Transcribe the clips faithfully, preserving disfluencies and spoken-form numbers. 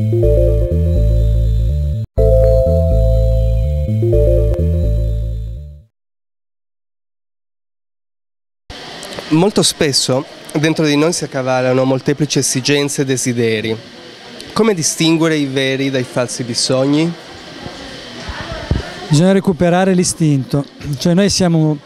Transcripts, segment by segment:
Molto spesso dentro di noi si accavallano molteplici esigenze e desideri. Come distinguere i veri dai falsi bisogni? Bisogna recuperare l'istinto, cioè noi siamo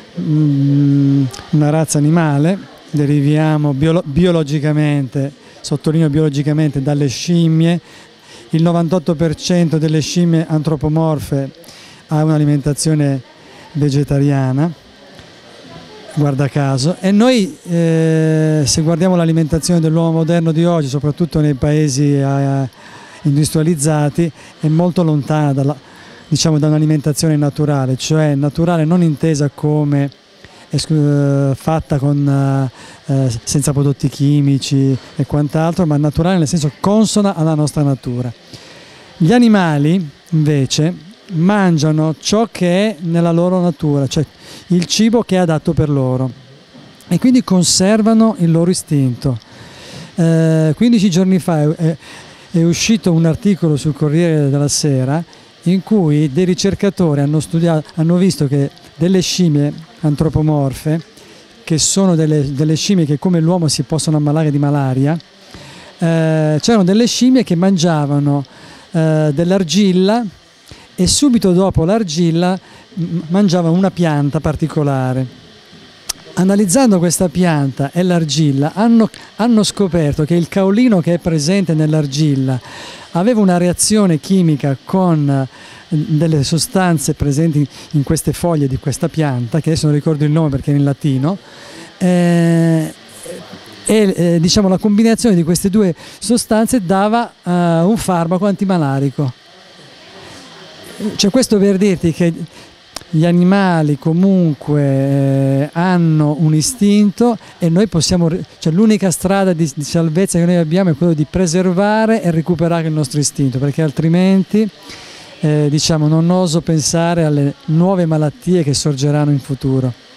mm, una razza animale, deriviamo biolo- biologicamente, sottolineo biologicamente, dalle scimmie. Il novantotto per cento delle scimmie antropomorfe ha un'alimentazione vegetariana, guarda caso, e noi eh, se guardiamo l'alimentazione dell'uomo moderno di oggi, soprattutto nei paesi eh, industrializzati, è molto lontana dalla, diciamo, da un'alimentazione naturale, cioè naturale non intesa come eh, fatta con, eh, senza prodotti chimici e quant'altro, ma naturale nel senso consona alla nostra natura. Gli animali invece mangiano ciò che è nella loro natura, cioè il cibo che è adatto per loro, e quindi conservano il loro istinto. Eh, quindici giorni fa è, è uscito un articolo sul Corriere della Sera in cui dei ricercatori hanno studiato, hanno visto che delle scimmie antropomorfe, che sono delle, delle scimmie che come l'uomo si possono ammalare di malaria, eh, c'erano delle scimmie che mangiavano eh, dell'argilla e subito dopo l'argilla mangiavano una pianta particolare. Analizzando questa pianta e l'argilla hanno, hanno scoperto che il caolino che è presente nell'argilla aveva una reazione chimica con delle sostanze presenti in queste foglie di questa pianta, che adesso non ricordo il nome perché è in latino, eh, e eh, diciamo la combinazione di queste due sostanze dava uh, un farmaco antimalarico. Cioè, questo per dirti che gli animali comunque eh, hanno un istinto e noi possiamo, cioè l'unica strada di, di salvezza che noi abbiamo è quello di preservare e recuperare il nostro istinto, perché altrimenti eh, diciamo non oso pensare alle nuove malattie che sorgeranno in futuro.